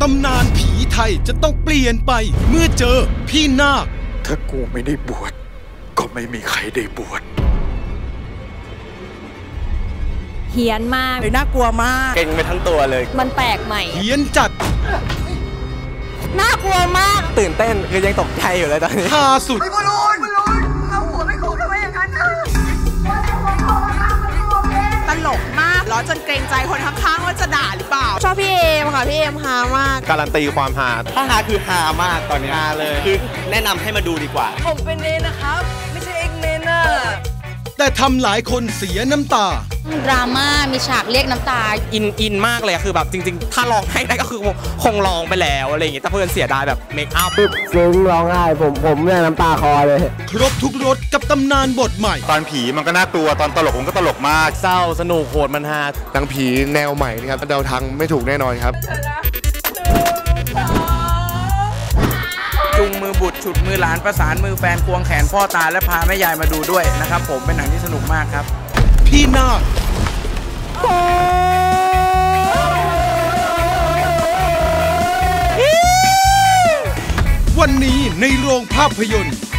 ตำนานผีไทยจะต้องเปลี่ยนไปเมื่อเจอพี่นาคถ้ากูไม่ได้บวชก็ไม่มีใครได้บวชเฮี้ยนมากเลยน่ากลัวมากเก่งไปทั้งตัวเลยมันแปลกใหม่เฮี้ยนจัดน่ากลัวมากตื่นเต้นคือยังตกใจอยู่เลยตอนนี้ฮาสุดไม่รู้เอาหัวไม่โขกทำไมอย่างนั้นนะตลกมากล้อจนเกรงใจคนข้างๆว่าจะด่าหรือเปล่าชอบพี่เอมค่ะพี่เอมฮามากการันตีความฮาถ้าฮาคือฮามากตอนนี้ฮาเลยคือแนะนำให้มาดูดีกว่าผมเป็นเนนะครับไม่ใช่เอ็กเนน่ะแต่ทำหลายคนเสียน้ำตาดราม่ามีฉากเรียกน้ำตาอินมากเลยคือแบบจริงๆถ้าร้องให้ได้ก็คือคงร้องไปแล้วอะไรอย่างงี้แต่เพื่อนเสียดายแบบเมคอัพซึ้งร้องไห้ผมเนี่ยน้ำตาคอเลยครบทุกรสกับตำนานบทใหม่ตอนผีมันก็น่ากลัวตอนตลกผมก็ตลกมากเศร้าสนุกโหดมันฮาหนังผีแนวใหม่นะครับเดาทางไม่ถูกแน่นอนครับจุงมือบุตรฉุดมือหลานประสานมือแฟนควงแขนพ่อตาและพาแม่ยายมาดูด้วยนะครับผมเป็นหนังที่สนุกมากครับพี่นาควันนี้ในโรงภาพยนตร์